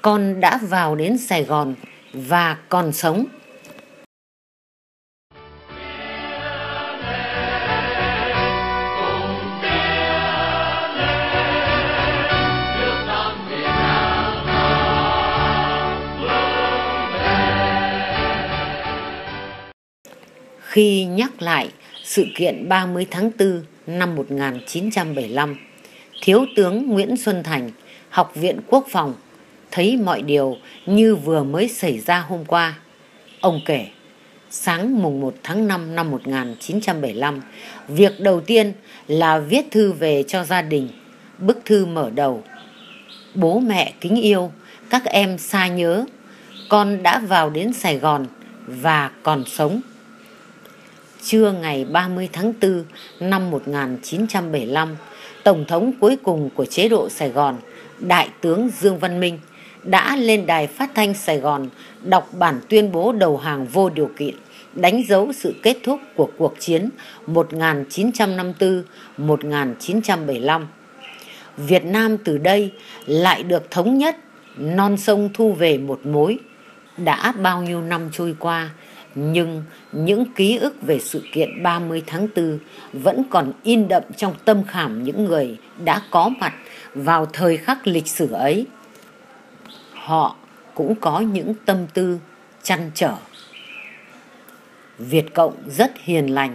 Con đã vào đến Sài Gòn và còn sống. Khi nhắc lại sự kiện 30 tháng 4 năm 1975, Thiếu tướng Nguyễn Xuân Thành, Học viện Quốc phòng, thấy mọi điều như vừa mới xảy ra hôm qua. Ông kể, sáng mùng 1 tháng 5 năm 1975, việc đầu tiên là viết thư về cho gia đình. Bức thư mở đầu: bố mẹ kính yêu, các em xa nhớ, con đã vào đến Sài Gòn và còn sống. Trưa ngày 30 tháng 4 năm 1975, Tổng thống cuối cùng của chế độ Sài Gòn, Đại tướng Dương Văn Minh, đã lên đài phát thanh Sài Gòn đọc bản tuyên bố đầu hàng vô điều kiện, đánh dấu sự kết thúc của cuộc chiến 1954-1975. Việt Nam từ đây lại được thống nhất, non sông thu về một mối. Đã bao nhiêu năm trôi qua, nhưng những ký ức về sự kiện 30 tháng 4 vẫn còn in đậm trong tâm khảm những người đã có mặt vào thời khắc lịch sử ấy. Họ cũng có những tâm tư trăn trở. Việt Cộng rất hiền lành.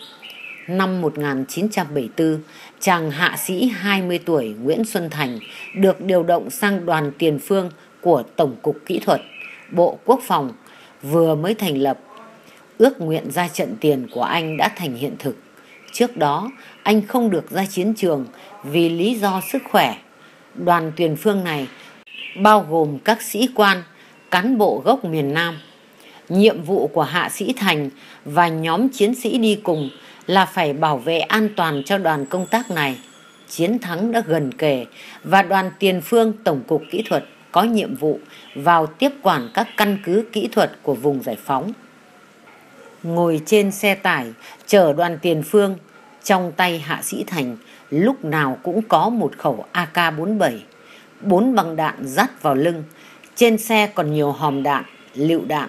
Năm 1974, chàng hạ sĩ 20 tuổi Nguyễn Xuân Thành được điều động sang đoàn tiền phương của Tổng cục Kỹ thuật, Bộ Quốc phòng vừa mới thành lập. Ước nguyện ra trận tiền của anh đã thành hiện thực. Trước đó, anh không được ra chiến trường vì lý do sức khỏe. Đoàn tiền phương này bao gồm các sĩ quan, cán bộ gốc miền Nam. Nhiệm vụ của hạ sĩ Thành và nhóm chiến sĩ đi cùng là phải bảo vệ an toàn cho đoàn công tác này. Chiến thắng đã gần kề và đoàn tiền phương Tổng cục Kỹ thuật có nhiệm vụ vào tiếp quản các căn cứ kỹ thuật của vùng giải phóng. Ngồi trên xe tải chở đoàn tiền phương, trong tay hạ sĩ Thành lúc nào cũng có một khẩu AK-47, 4 băng đạn dắt vào lưng. Trên xe còn nhiều hòm đạn, lựu đạn.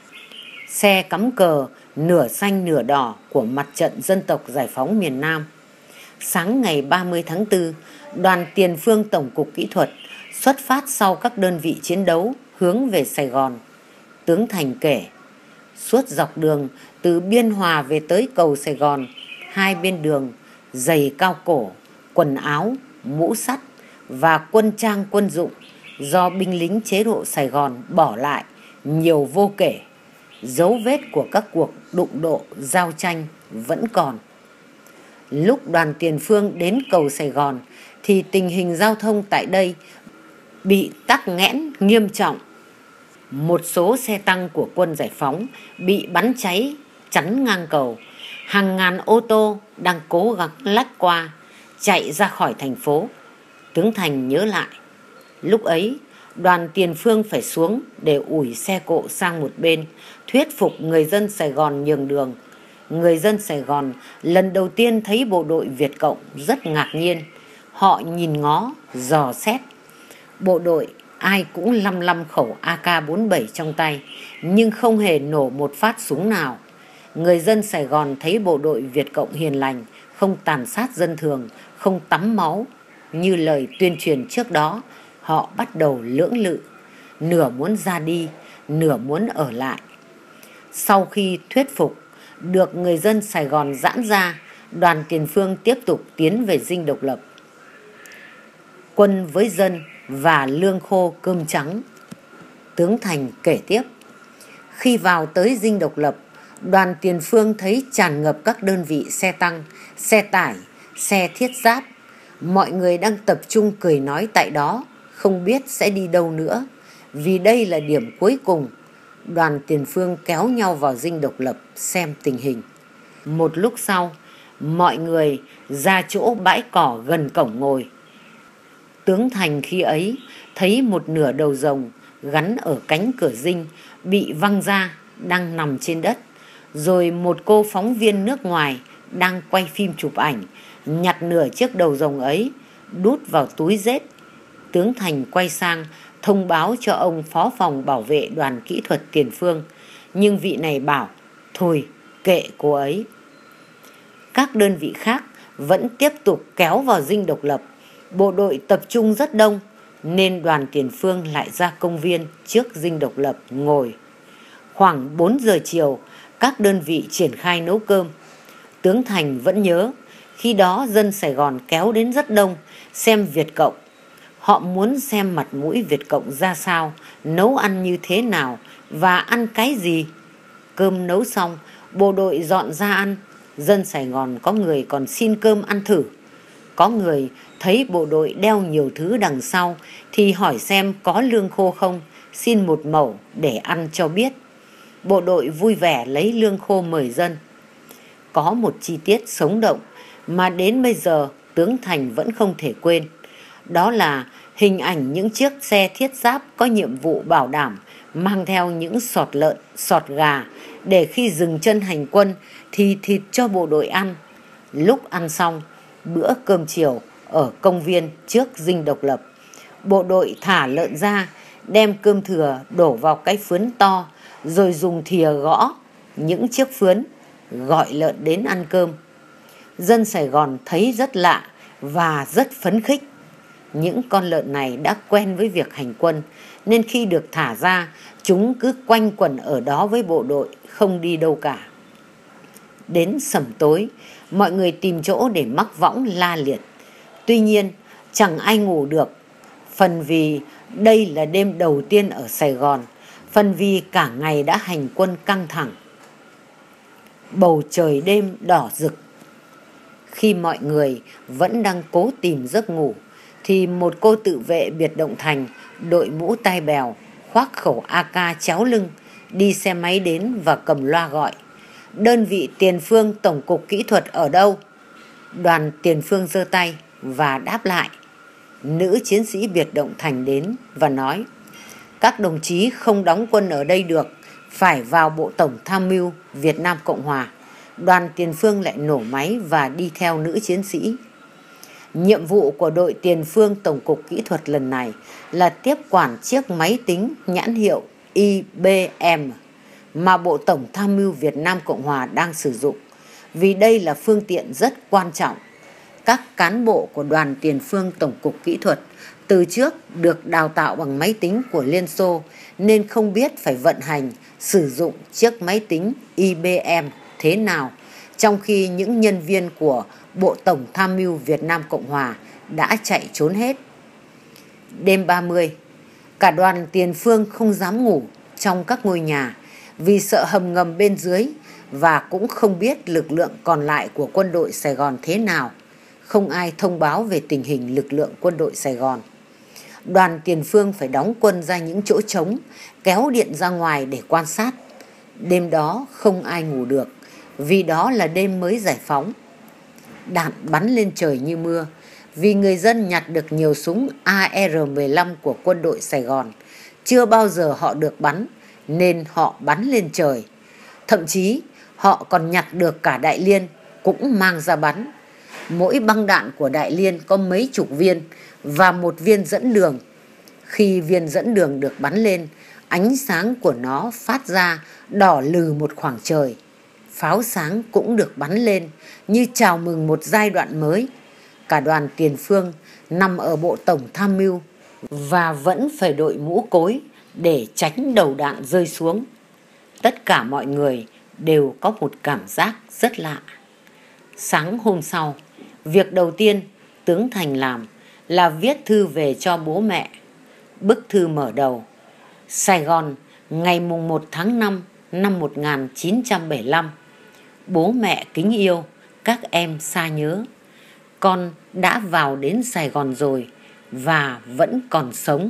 Xe cắm cờ nửa xanh nửa đỏ của Mặt trận Dân tộc Giải phóng miền Nam. Sáng ngày 30 tháng 4, đoàn tiền phương Tổng cục Kỹ thuật xuất phát sau các đơn vị chiến đấu hướng về Sài Gòn. Tướng Thành kể, suốt dọc đường từ Biên Hòa về tới cầu Sài Gòn, hai bên đường giày cao cổ, quần áo, mũ sắt và quân trang quân dụng do binh lính chế độ Sài Gòn bỏ lại nhiều vô kể. Dấu vết của các cuộc đụng độ giao tranh vẫn còn. Lúc đoàn tiền phương đến cầu Sài Gòn thì tình hình giao thông tại đây bị tắc nghẽn nghiêm trọng. Một số xe tăng của quân giải phóng bị bắn cháy chắn ngang cầu. Hàng ngàn ô tô đang cố gắng lách qua, chạy ra khỏi thành phố. Tướng Thành nhớ lại, lúc ấy đoàn tiền phương phải xuống để ủi xe cộ sang một bên, thuyết phục người dân Sài Gòn nhường đường. Người dân Sài Gòn lần đầu tiên thấy bộ đội Việt Cộng rất ngạc nhiên. Họ nhìn ngó, dò xét. Bộ đội ai cũng lăm khẩu AK-47 trong tay, nhưng không hề nổ một phát súng nào. Người dân Sài Gòn thấy bộ đội Việt Cộng hiền lành, không tàn sát dân thường, không tắm máu như lời tuyên truyền trước đó. Họ bắt đầu lưỡng lự, nửa muốn ra đi, nửa muốn ở lại. Sau khi thuyết phục được người dân Sài Gòn giãn ra, đoàn tiền phương tiếp tục tiến về Dinh Độc Lập. Quân với dân và lương khô cơm trắng. Tướng Thành kể tiếp, khi vào tới Dinh Độc Lập, đoàn tiền phương thấy tràn ngập các đơn vị xe tăng, xe tải, xe thiết giáp. Mọi người đang tập trung cười nói tại đó, không biết sẽ đi đâu nữa, vì đây là điểm cuối cùng. Đoàn tiền phương kéo nhau vào Dinh Độc Lập xem tình hình. Một lúc sau, mọi người ra chỗ bãi cỏ gần cổng ngồi. Tướng Thành khi ấy thấy một nửa đầu rồng gắn ở cánh cửa Dinh bị văng ra, đang nằm trên đất. Rồi một cô phóng viên nước ngoài đang quay phim chụp ảnh, nhặt nửa chiếc đầu rồng ấy, đút vào túi rết. Tướng Thành quay sang thông báo cho ông phó phòng bảo vệ đoàn kỹ thuật tiền phương, nhưng vị này bảo thôi kệ cô ấy. Các đơn vị khác vẫn tiếp tục kéo vào dinh độc lập. Bộ đội tập trung rất đông nên đoàn tiền phương lại ra công viên trước dinh độc lập ngồi. Khoảng 4 giờ chiều, các đơn vị triển khai nấu cơm. Tướng Thành vẫn nhớ, khi đó dân Sài Gòn kéo đến rất đông xem Việt Cộng. Họ muốn xem mặt mũi Việt Cộng ra sao, nấu ăn như thế nào và ăn cái gì. Cơm nấu xong, bộ đội dọn ra ăn. Dân Sài Gòn có người còn xin cơm ăn thử. Có người thấy bộ đội đeo nhiều thứ đằng sau thì hỏi xem có lương khô không, xin một mẩu để ăn cho biết. Bộ đội vui vẻ lấy lương khô mời dân. Có một chi tiết sống động mà đến bây giờ tướng Thành vẫn không thể quên. Đó là hình ảnh những chiếc xe thiết giáp có nhiệm vụ bảo đảm mang theo những sọt lợn, sọt gà để khi dừng chân hành quân thì thịt cho bộ đội ăn. Lúc ăn xong bữa cơm chiều ở công viên trước dinh độc lập, bộ đội thả lợn ra, đem cơm thừa đổ vào cái phướn to rồi dùng thìa gõ những chiếc phướn gọi lợn đến ăn cơm. Dân Sài Gòn thấy rất lạ và rất phấn khích. Những con lợn này đã quen với việc hành quân nên khi được thả ra, chúng cứ quanh quẩn ở đó với bộ đội, không đi đâu cả. Đến sẩm tối, mọi người tìm chỗ để mắc võng la liệt. Tuy nhiên, chẳng ai ngủ được. Phần vì đây là đêm đầu tiên ở Sài Gòn, phần vì cả ngày đã hành quân căng thẳng. Bầu trời đêm đỏ rực. Khi mọi người vẫn đang cố tìm giấc ngủ, thì một cô tự vệ biệt động thành, đội mũ tai bèo, khoác khẩu AK chéo lưng, đi xe máy đến và cầm loa gọi: đơn vị tiền phương tổng cục kỹ thuật ở đâu? Đoàn tiền phương giơ tay và đáp lại. Nữ chiến sĩ biệt động thành đến và nói: các đồng chí không đóng quân ở đây được, phải vào Bộ Tổng Tham mưu Việt Nam Cộng Hòa. Đoàn tiền phương lại nổ máy và đi theo nữ chiến sĩ. Nhiệm vụ của đội tiền phương tổng cục kỹ thuật lần này là tiếp quản chiếc máy tính nhãn hiệu IBM mà Bộ Tổng Tham mưu Việt Nam Cộng Hòa đang sử dụng, vì đây là phương tiện rất quan trọng. Các cán bộ của đoàn tiền phương tổng cục kỹ thuật từ trước được đào tạo bằng máy tính của Liên Xô nên không biết phải vận hành, sử dụng chiếc máy tính IBM thế nào, trong khi những nhân viên của Bộ Tổng Tham mưu Việt Nam Cộng Hòa đã chạy trốn hết. Đêm 30, cả đoàn tiền phương không dám ngủ trong các ngôi nhà vì sợ hầm ngầm bên dưới và cũng không biết lực lượng còn lại của quân đội Sài Gòn thế nào. Không ai thông báo về tình hình lực lượng quân đội Sài Gòn. Đoàn tiền phương phải đóng quân ra những chỗ trống, kéo điện ra ngoài để quan sát. Đêm đó không ai ngủ được, vì đó là đêm mới giải phóng. Đạn bắn lên trời như mưa, vì người dân nhặt được nhiều súng AR-15 của quân đội Sài Gòn. Chưa bao giờ họ được bắn, nên họ bắn lên trời. Thậm chí họ còn nhặt được cả đại liên, cũng mang ra bắn. Mỗi băng đạn của đại liên có mấy chục viên và một viên dẫn đường. Khi viên dẫn đường được bắn lên, ánh sáng của nó phát ra đỏ lừ một khoảng trời. Pháo sáng cũng được bắn lên như chào mừng một giai đoạn mới. Cả đoàn tiền phương nằm ở Bộ Tổng Tham mưu và vẫn phải đội mũ cối để tránh đầu đạn rơi xuống. Tất cả mọi người đều có một cảm giác rất lạ. Sáng hôm sau, việc đầu tiên tướng Thành làm là viết thư về cho bố mẹ. Bức thư mở đầu: Sài Gòn, ngày mùng 1 tháng 5 năm 1975. Bố mẹ kính yêu, các em xa nhớ. Con đã vào đến Sài Gòn rồi và vẫn còn sống.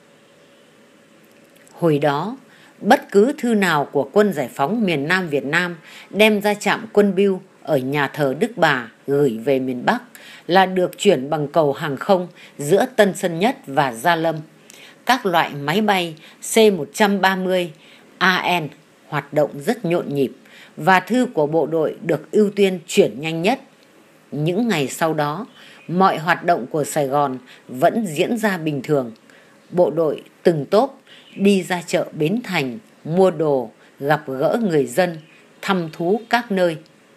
Hồi đó, bất cứ thư nào của quân giải phóng miền Nam Việt Nam đem ra trạm quân bưu ở nhà thờ Đức Bà gửi về miền Bắc là được chuyển bằng cầu hàng không giữa Tân Sơn Nhất và Gia Lâm. Các loại máy bay C-130 AN hoạt động rất nhộn nhịp và thư của bộ đội được ưu tiên chuyển nhanh nhất. Những ngày sau đó, mọi hoạt động của Sài Gòn vẫn diễn ra bình thường. Bộ đội từng tốp đi ra chợ Bến Thành, mua đồ, gặp gỡ người dân, thăm thú các nơi.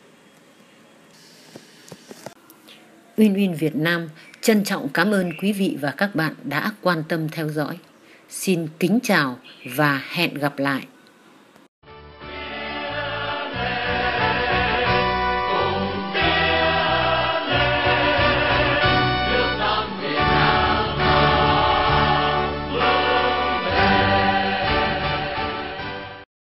Uyên Uyên Việt Nam trân trọng cảm ơn quý vị và các bạn đã quan tâm theo dõi. Xin kính chào và hẹn gặp lại.